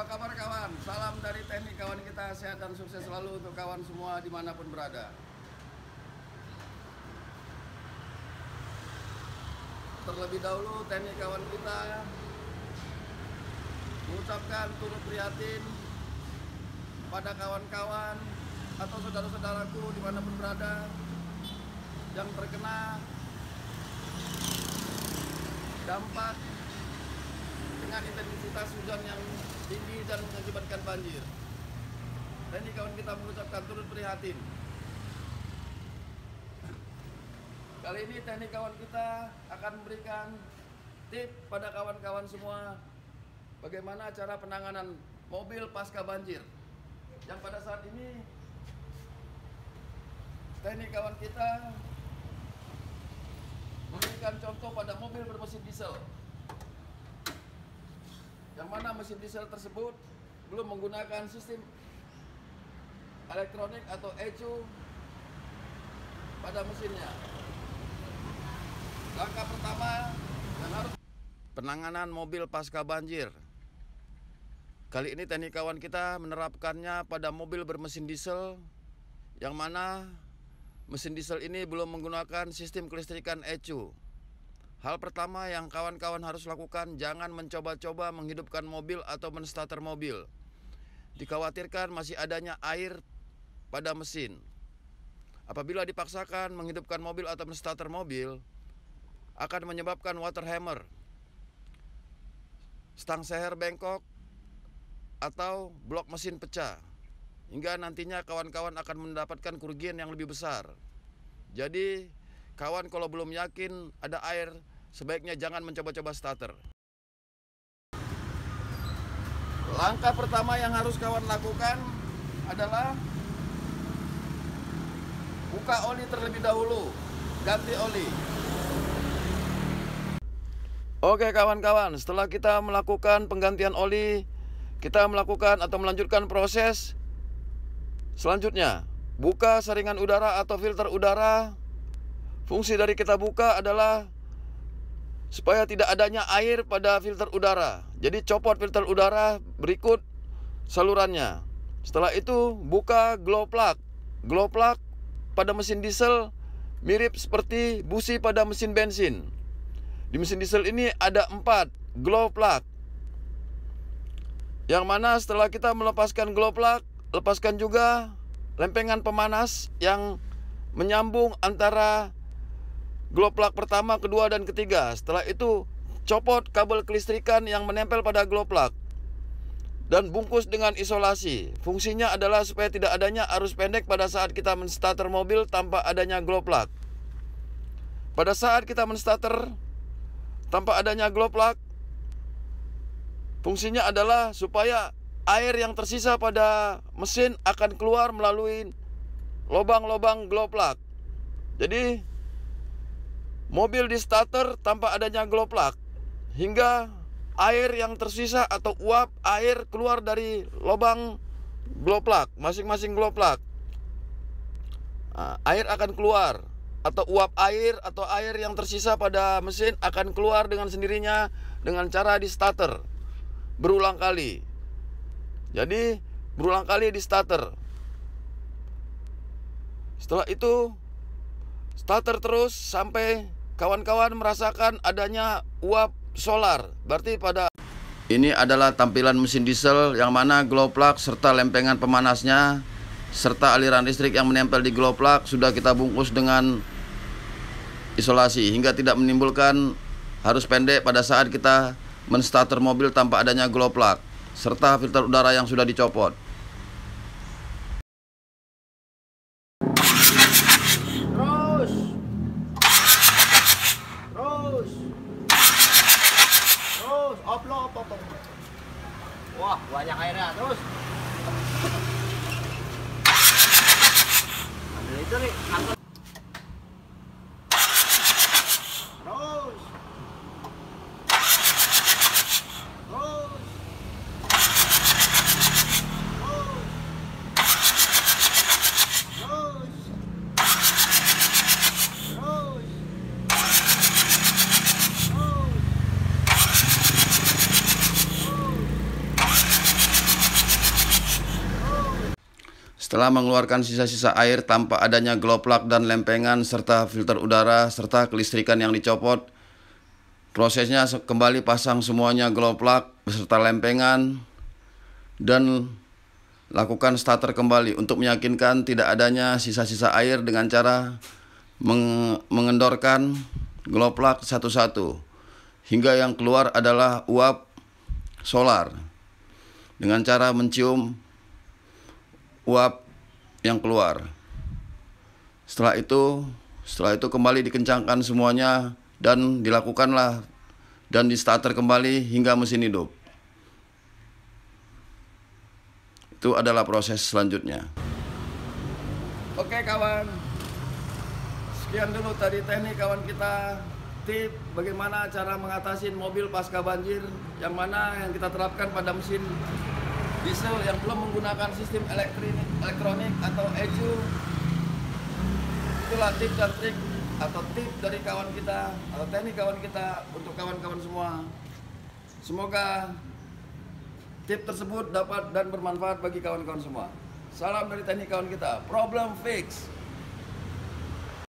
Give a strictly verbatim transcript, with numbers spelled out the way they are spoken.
Apa kabar kawan? Salam dari teknik kawan kita, sehat dan sukses selalu untuk kawan semua dimanapun berada. Terlebih dahulu teknik kawan kita mengucapkan turut prihatin pada kawan-kawan atau saudara-saudaraku dimanapun berada yang terkena dampak dengan intensitas hujan yang tinggi dan mengakibatkan banjir. Teknik kawan kita mengucapkan turut prihatin. Kali ini teknik kawan kita akan memberikan tip pada kawan-kawan semua bagaimana cara penanganan mobil pasca banjir. Yang pada saat ini teknik kawan kita memberikan contoh pada mobil bermesin diesel, yang mana mesin diesel tersebut belum menggunakan sistem elektronik atau E C U pada mesinnya. Langkah pertama yang harus penanganan mobil pasca banjir. Kali ini teknik kawan kita menerapkannya pada mobil bermesin diesel, yang mana mesin diesel ini belum menggunakan sistem kelistrikan E C U. Hal pertama yang kawan-kawan harus lakukan, jangan mencoba-coba menghidupkan mobil atau menstarter mobil. Dikhawatirkan masih adanya air pada mesin. Apabila dipaksakan menghidupkan mobil atau menstarter mobil, akan menyebabkan water hammer, stang seher bengkok, atau blok mesin pecah, hingga nantinya kawan-kawan akan mendapatkan kerugian yang lebih besar. Jadi kawan kalau belum yakin ada air, sebaiknya jangan mencoba-coba starter. Langkah pertama yang harus kawan lakukan adalah buka oli terlebih dahulu, ganti oli. Oke kawan-kawan, setelah kita melakukan penggantian oli, kita melakukan atau melanjutkan proses selanjutnya. Buka saringan udara atau filter udara. Fungsi dari kita buka adalah supaya tidak adanya air pada filter udara. Jadi copot filter udara berikut salurannya. Setelah itu buka glow plug. Glow plug pada mesin diesel mirip seperti busi pada mesin bensin. Di mesin diesel ini ada empat glow plug, yang mana setelah kita melepaskan glow plug, lepaskan juga lempengan pemanas yang menyambung antara glow plug pertama, kedua, dan ketiga. Setelah itu copot kabel kelistrikan yang menempel pada glow plug dan bungkus dengan isolasi. Fungsinya adalah supaya tidak adanya arus pendek pada saat kita menstarter mobil tanpa adanya glow plug. Pada saat kita menstarter tanpa adanya glow plug, fungsinya adalah supaya air yang tersisa pada mesin akan keluar melalui lubang-lubang glow plug. Jadi mobil di starter tanpa adanya glow plug, hingga air yang tersisa atau uap air keluar dari lubang glow plug, masing-masing glow plug. Nah, air akan keluar, atau uap air atau air yang tersisa pada mesin akan keluar dengan sendirinya dengan cara di starter berulang kali. Jadi berulang kali di starter. Setelah itu starter terus sampai kawan-kawan merasakan adanya uap solar. Berarti pada ini adalah tampilan mesin diesel, yang mana glow plug serta lempengan pemanasnya serta aliran listrik yang menempel di glow plug sudah kita bungkus dengan isolasi hingga tidak menimbulkan arus pendek pada saat kita menstarter mobil tanpa adanya glow plug serta filter udara yang sudah dicopot. Terus Terus Terus Oplo potong. Wah, banyak airnya. Terus ambil itu nih, angkat. Terus Terus Terus Setelah mengeluarkan sisa-sisa air tanpa adanya glow plug dan lempengan serta filter udara serta kelistrikan yang dicopot, prosesnya kembali pasang semuanya glow plug beserta lempengan dan lakukan starter kembali untuk meyakinkan tidak adanya sisa-sisa air dengan cara meng mengendorkan glow plug satu-satu hingga yang keluar adalah uap solar dengan cara mencium uap yang keluar. Setelah itu, setelah itu kembali dikencangkan semuanya dan dilakukanlah dan di starter kembali hingga mesin hidup. Itu adalah proses selanjutnya. Oke kawan, sekian dulu tadi teknik kawan kita, tip bagaimana cara mengatasi mobil pasca banjir, yang mana yang kita terapkan pada mesin diesel yang belum menggunakan sistem elektronik, elektronik atau E C U. Itulah tip dan trik atau tip dari kawan kita atau teknik kawan kita untuk kawan-kawan semua. Semoga tip tersebut dapat dan bermanfaat bagi kawan-kawan semua. Salam dari teknik kawan kita, problem fix.